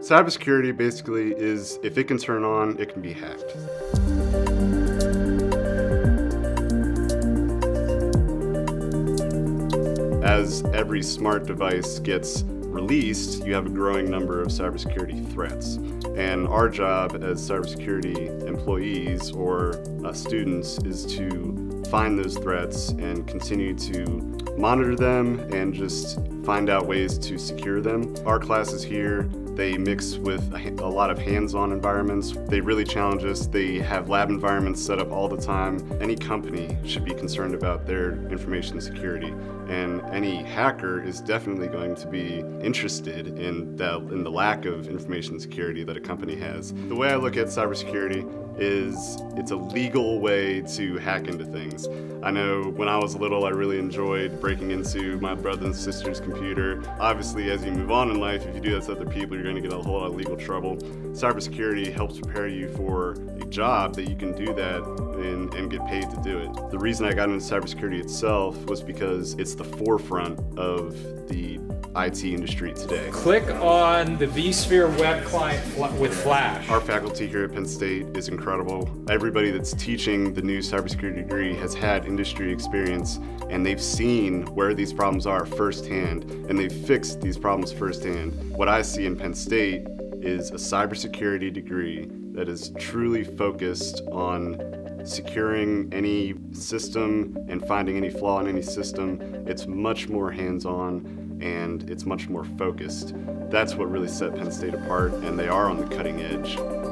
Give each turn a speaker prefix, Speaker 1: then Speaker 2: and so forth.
Speaker 1: Cybersecurity basically is, if it can turn on, it can be hacked. As every smart device gets released, you have a growing number of cybersecurity threats. And our job as cybersecurity employees or students is to find those threats and continue to monitor them and just find out ways to secure them. Our classes here, they mix with a lot of hands-on environments. They really challenge us. They have lab environments set up all the time. Any company should be concerned about their information security, and any hacker is definitely going to be interested in the lack of information security that a company has. The way I look at cybersecurity is it's a legal way to hack into things. I know when I was little, I really enjoyed breaking into my brother and sister's computer. Obviously, as you move on in life, if you do that to other people, you're going to get a whole lot of legal trouble. Cybersecurity helps prepare you for a job that you can do that and get paid to do it. The reason I got into cybersecurity itself was because it's the forefront of the IT industry today.
Speaker 2: Click on the vSphere web client with Flash.
Speaker 1: Our faculty here at Penn State is incredible. Everybody that's teaching the new cybersecurity degree has had industry experience, and they've seen where these problems are firsthand, and they've fixed these problems firsthand. What I see in Penn State is a cybersecurity degree that is truly focused on securing any system and finding any flaw in any system. It's much more hands-on and it's much more focused. That's what really set Penn State apart, and they are on the cutting edge.